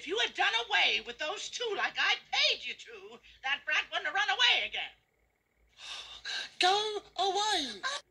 If you had done away with those two like I paid you to, that brat wouldn't have run away again. Go away!